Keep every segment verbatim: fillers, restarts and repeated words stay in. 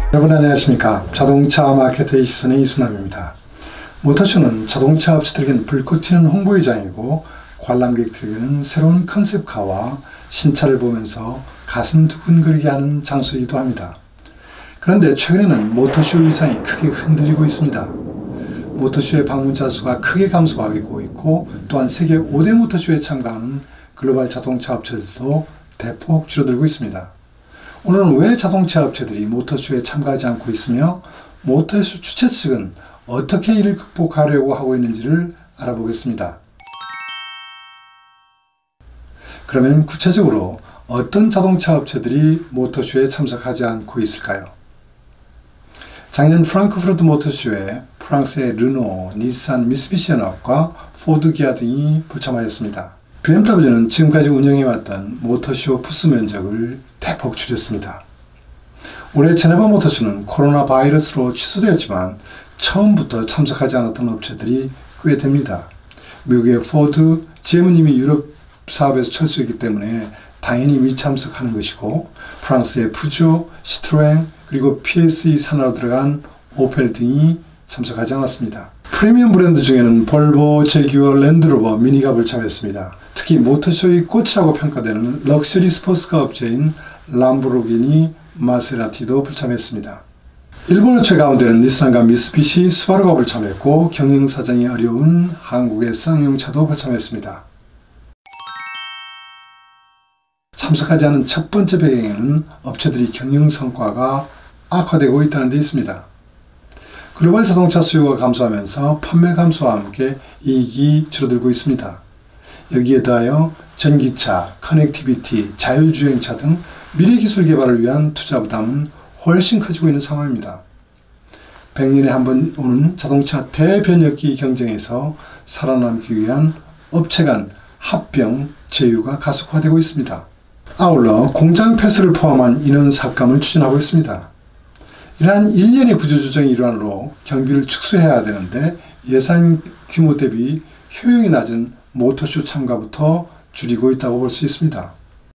여러분 안녕하십니까. 자동차 마케터의 시선의 이순남입니다. 모터쇼는 자동차 업체들에게는 불꽃 튀는 홍보의 장이고 관람객들에게는 새로운 컨셉카와 신차를 보면서 가슴 두근거리게 하는 장소이기도 합니다. 그런데 최근에는 모터쇼 위상이 크게 흔들리고 있습니다. 모터쇼의 방문자 수가 크게 감소하고 있고 또한 세계 오 대 모터쇼에 참가하는 글로벌 자동차 업체들도 대폭 줄어들고 있습니다. 오늘은 왜 자동차 업체들이 모터쇼에 참가하지 않고 있으며 모터쇼 주최 측은 어떻게 이를 극복하려고 하고 있는지를 알아보겠습니다. 그러면 구체적으로 어떤 자동차 업체들이 모터쇼에 참석하지 않고 있을까요? 작년 프랑크푸르트 모터쇼에 프랑스의 르노, 닛산, 미쓰비시 연합과 포드, 기아 등이 불참하였습니다. 비엠더블유는 지금까지 운영해왔던 모터쇼 부스 면적을 대폭 줄였습니다. 올해 제네바 모터쇼는 코로나 바이러스로 취소되었지만 처음부터 참석하지 않았던 업체들이 꽤 됩니다. 미국의 포드, 지엠은 이미 유럽 사업에서 철수했기 때문에 당연히 미참석하는 것이고 프랑스의 푸조, 시트로엥, 그리고 피에스이 산하로 들어간 오펠 등이 참석하지 않았습니다. 프리미엄 브랜드 중에는 볼보, 제규어, 랜드로버, 미니가 불참했습니다. 특히 모터쇼의 꽃이라고 평가되는 럭셔리 스포츠카 업체인 람보르기니, 마세라티도 불참했습니다. 일본 업체 가운데는 닛산과 미쓰비시, 스바루가 불참했고 경영사정이 어려운 한국의 쌍용차도 불참했습니다. 참석하지 않은 첫 번째 배경에는 업체들이 경영 성과가 악화되고 있다는 데 있습니다. 글로벌 자동차 수요가 감소하면서 판매 감소와 함께 이익이 줄어들고 있습니다. 여기에 더하여 전기차, 커넥티비티, 자율주행차 등 미래기술 개발을 위한 투자 부담은 훨씬 커지고 있는 상황입니다. 백 년에 한 번 오는 자동차 대변혁기 경쟁에서 살아남기 위한 업체 간 합병, 제휴가 가속화되고 있습니다. 아울러 공장 폐쇄를 포함한 인원 삭감을 추진하고 있습니다. 이러한 일련의 구조조정의 일환으로 경비를 축소해야 되는데 예산 규모 대비 효용이 낮은 모터쇼 참가부터 줄이고 있다고 볼 수 있습니다.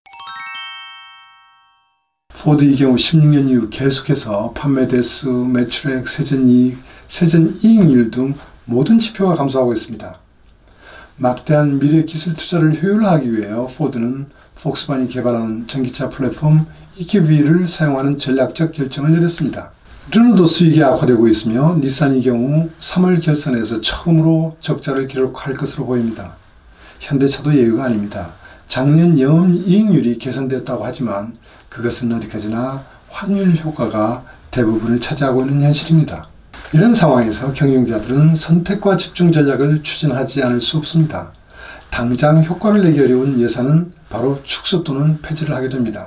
포드의 경우 십육 년 이후 계속해서 판매 대수, 매출액, 세전이익, 세전이익률 등 모든 지표가 감소하고 있습니다. 막대한 미래 기술 투자를 효율화하기 위해 포드는 폭스바겐이 개발하는 전기차 플랫폼 이큐브이를 사용하는 전략적 결정을 내렸습니다. 르노도 수익이 악화되고 있으며 닛산의 경우 삼월 결산에서 처음으로 적자를 기록할 것으로 보입니다. 현대차도 예외가 아닙니다. 작년 영업이익률이 개선됐다고 하지만 그것은 어디까지나 환율 효과가 대부분을 차지하고 있는 현실입니다. 이런 상황에서 경영자들은 선택과 집중 전략을 추진하지 않을 수 없습니다. 당장 효과를 내기 어려운 예산은 바로 축소 또는 폐지를 하게 됩니다.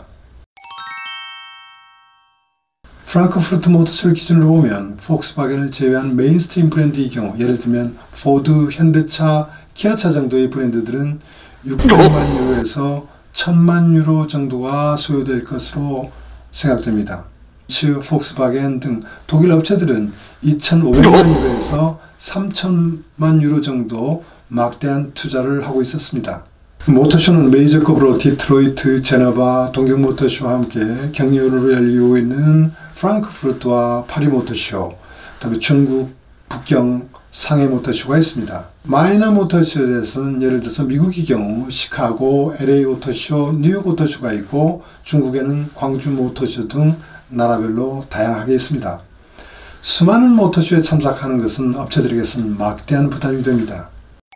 프랑크푸르트 모터쇼를 기준으로 보면 폭스바겐을 제외한 메인스트림 브랜드의 경우 예를 들면 포드, 현대차, 기아차 정도의 브랜드들은 육백만 유로에서 천만 유로 정도가 소요될 것으로 생각됩니다. 츠, 폭스바겐 등 독일 업체들은 이천오백만 유로에서 삼천만 유로 정도 막대한 투자를 하고 있었습니다. 모터쇼는 메이저급으로 디트로이트, 제네바, 동경 모터쇼와 함께 격려로 열리고 있는 프랑크푸르트와 파리 모터쇼, 그다음에 중국, 북경, 상해 모터쇼가 있습니다. 마이너 모터쇼에 대해서는 예를 들어서 미국의 경우 시카고, 엘에이 오토쇼, 뉴욕 오토쇼가 있고 중국에는 광주 모터쇼 등 나라별로 다양하게 있습니다. 수많은 모터쇼에 참석하는 것은 업체들에게서는 막대한 부담이 됩니다.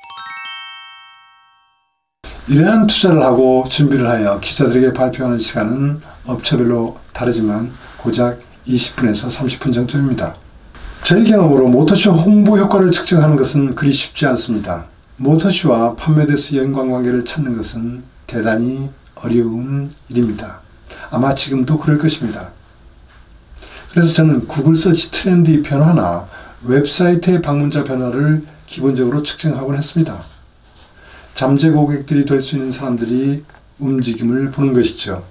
이러한 투자를 하고 준비를 하여 기자들에게 발표하는 시간은 업체별로 다르지만 고작 이십 분에서 삼십 분 정도입니다. 저희 경험으로 모터쇼 홍보 효과를 측정하는 것은 그리 쉽지 않습니다. 모터쇼와 판매 대수 연관관계를 찾는 것은 대단히 어려운 일입니다. 아마 지금도 그럴 것입니다. 그래서 저는 구글 서치 트렌드 변화나 웹사이트의 방문자 변화를 기본적으로 측정하곤 했습니다. 잠재 고객들이 될 수 있는 사람들이 움직임을 보는 것이죠.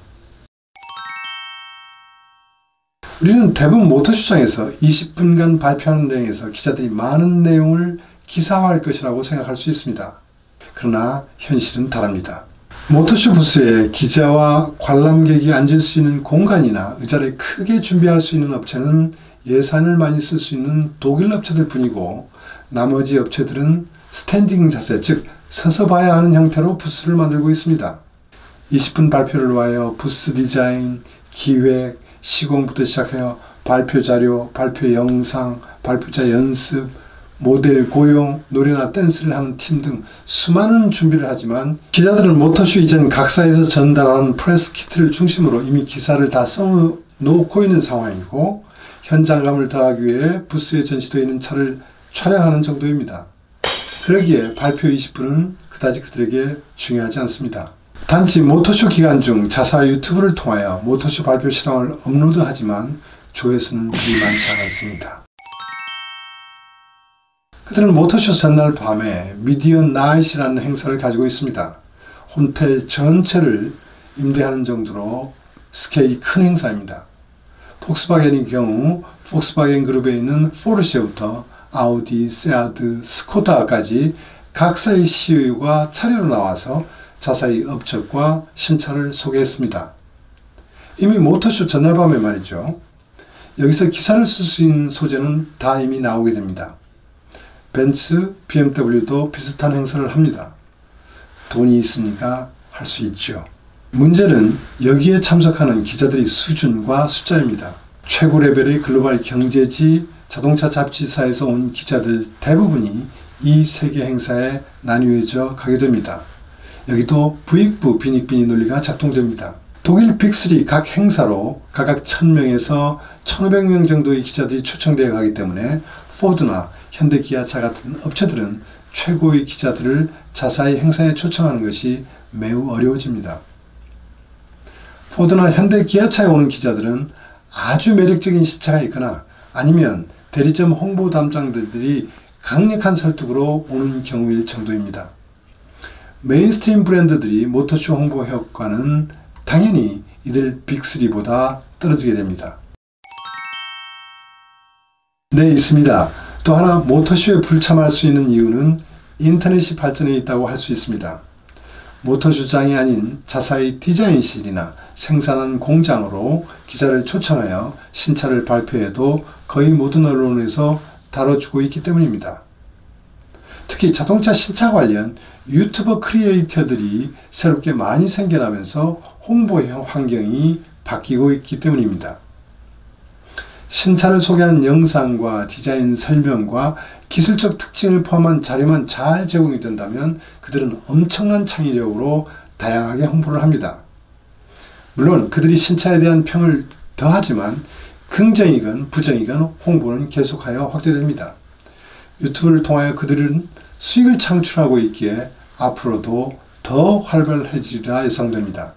우리는 대부분 모터쇼장에서 이십 분간 발표하는 내용에서 기자들이 많은 내용을 기사화할 것이라고 생각할 수 있습니다. 그러나 현실은 다릅니다. 모터쇼 부스에 기자와 관람객이 앉을 수 있는 공간이나 의자를 크게 준비할 수 있는 업체는 예산을 많이 쓸 수 있는 독일 업체들 뿐이고, 나머지 업체들은 스탠딩 자세, 즉 서서 봐야 하는 형태로 부스를 만들고 있습니다. 이십 분 발표를 위하여 부스 디자인, 기획, 시공부터 시작하여 발표 자료, 발표 영상, 발표자 연습, 모델 고용, 노래나 댄스를 하는 팀 등 수많은 준비를 하지만, 기자들은 모터쇼 이전 각사에서 전달하는 프레스 키트를 중심으로 이미 기사를 다 써놓고 있는 상황이고, 현장감을 더하기 위해 부스에 전시되어 있는 차를 촬영하는 정도입니다. 그러기에 발표 이십 분은 그다지 그들에게 중요하지 않습니다. 단지 모터쇼 기간 중 자사 유튜브를 통하여 모터쇼 발표 실황을 업로드하지만 조회수는 그리 많지 않았습니다. 그들은 모터쇼 전날 밤에 미디어 나잇이라는 행사를 가지고 있습니다. 호텔 전체를 임대하는 정도로 스케일이 큰 행사입니다. 폭스바겐의 경우 폭스바겐 그룹에 있는 포르쉐부터 아우디, 세아드, 스코다까지 각사의 씨이오가 차례로 나와서 자사의 업적과 신차를 소개했습니다. 이미 모터쇼 전날 밤에 말이죠. 여기서 기사를 쓸 수 있는 소재는 다 이미 나오게 됩니다. 벤츠, 비엠더블유도 비슷한 행사를 합니다. 돈이 있으니까 할 수 있죠. 문제는 여기에 참석하는 기자들의 수준과 숫자입니다. 최고 레벨의 글로벌 경제지, 자동차 잡지사에서 온 기자들 대부분이 이 세계 행사에 나뉘어져 가게 됩니다. 여기도 부익부 빈익빈익 논리가 작동됩니다. 독일 빅쓰리 각 행사로 각각 천 명에서 천오백 명 정도의 기자들이 초청되어 가기 때문에 포드나 현대기아차 같은 업체들은 최고의 기자들을 자사의 행사에 초청하는 것이 매우 어려워집니다. 포드나 현대기아차에 오는 기자들은 아주 매력적인 시차가 있거나 아니면 대리점 홍보 담당자들이 강력한 설득으로 오는 경우일 정도입니다. 메인스트림 브랜드들이 모터쇼 홍보 효과는 당연히 이들 빅쓰리보다 떨어지게 됩니다. 네, 있습니다. 또 하나 모터쇼에 불참할 수 있는 이유는 인터넷이 발전해 있다고 할 수 있습니다. 모터쇼장이 아닌 자사의 디자인실이나 생산한 공장으로 기자를 초청하여 신차를 발표해도 거의 모든 언론에서 다뤄주고 있기 때문입니다. 특히 자동차 신차 관련 유튜버 크리에이터들이 새롭게 많이 생겨나면서 홍보 환경이 바뀌고 있기 때문입니다. 신차를 소개하는 영상과 디자인 설명과 기술적 특징을 포함한 자료만 잘 제공이 된다면 그들은 엄청난 창의력으로 다양하게 홍보를 합니다. 물론 그들이 신차에 대한 평을 더하지만 긍정이건 부정이건 홍보는 계속하여 확대됩니다. 유튜브를 통하여 그들은 수익을 창출하고 있기에 앞으로도 더 활발해지리라 예상됩니다.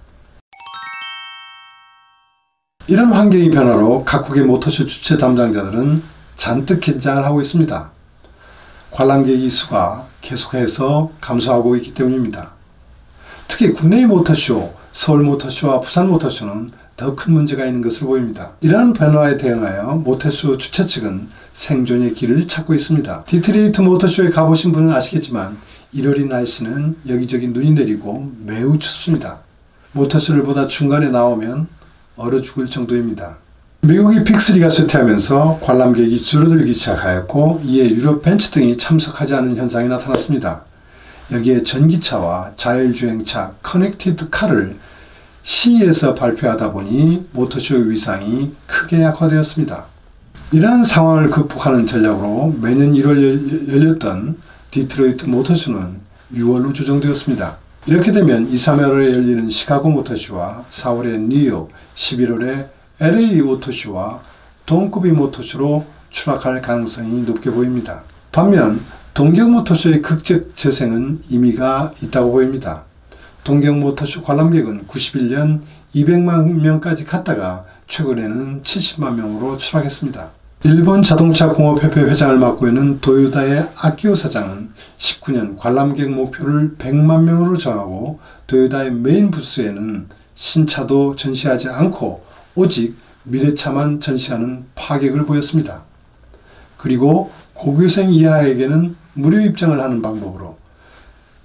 이런 환경의 변화로 각국의 모터쇼 주최 담당자들은 잔뜩 긴장을 하고 있습니다. 관람객의 수가 계속해서 감소하고 있기 때문입니다. 특히 국내의 모터쇼, 서울 모터쇼와 부산 모터쇼는 더 큰 문제가 있는 것으로 보입니다. 이러한 변화에 대응하여 모터쇼 주최 측은 생존의 길을 찾고 있습니다. 디트로이트 모터쇼에 가보신 분은 아시겠지만 일월의 날씨는 여기저기 눈이 내리고 매우 춥습니다. 모터쇼를 보다 중간에 나오면 얼어 죽을 정도입니다. 미국의 빅쓰리가 쇠퇴하면서 관람객이 줄어들기 시작하였고 이에 유럽 벤츠 등이 참석하지 않은 현상이 나타났습니다. 여기에 전기차와 자율주행차, 커넥티드 카를 씨이에서 발표하다 보니 모터쇼 위상이 크게 약화되었습니다. 이러한 상황을 극복하는 전략으로 매년 일월 열렸던 디트로이트 모터쇼는 유월로 조정되었습니다. 이렇게 되면 이, 삼월에 열리는 시카고 모터쇼와 사월에 뉴욕, 십일월에 엘에이 오토쇼와 동급이 모터쇼로 추락할 가능성이 높게 보입니다. 반면 동경 모터쇼의 극적 재생은 의미가 있다고 보입니다. 동경 모터쇼 관람객은 구십일 년 이백만 명까지 갔다가 최근에는 칠십만 명으로 추락했습니다. 일본 자동차 공업협회 회장을 맡고 있는 도요다의 아키오 사장은 십구 년 관람객 목표를 백만 명으로 정하고 도요다의 메인 부스에는 신차도 전시하지 않고 오직 미래차만 전시하는 파격을 보였습니다. 그리고 고교생 이하에게는 무료 입장을 하는 방법으로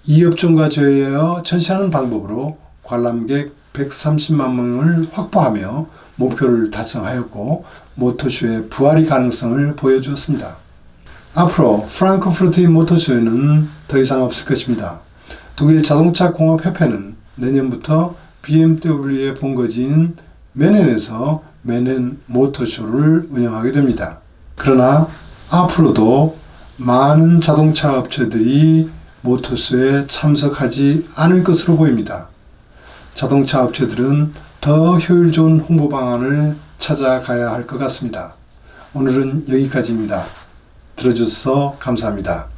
이 업종과 제휴하여 전시하는 방법으로 관람객 백삼십만 명을 확보하며 목표를 달성하였고 모터쇼의 부활의 가능성을 보여주었습니다. 앞으로 프랑크푸르트의 모터쇼에는 더 이상 없을 것입니다. 독일 자동차 공업협회는 내년부터 비엠더블유의 본거지인 메넨에서 메넨 모터쇼를 운영하게 됩니다. 그러나 앞으로도 많은 자동차 업체들이 모터쇼에 참석하지 않을 것으로 보입니다. 자동차 업체들은 더 효율 좋은 홍보 방안을 찾아가야 할 것 같습니다. 오늘은 여기까지입니다. 들어주셔서 감사합니다.